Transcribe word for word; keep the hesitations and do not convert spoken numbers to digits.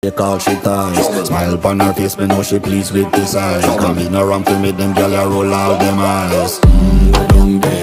Take all she ties. Smile upon her face, me know she pleased with this eye. Come in around to make them gyal a roll out them eyes. Mm,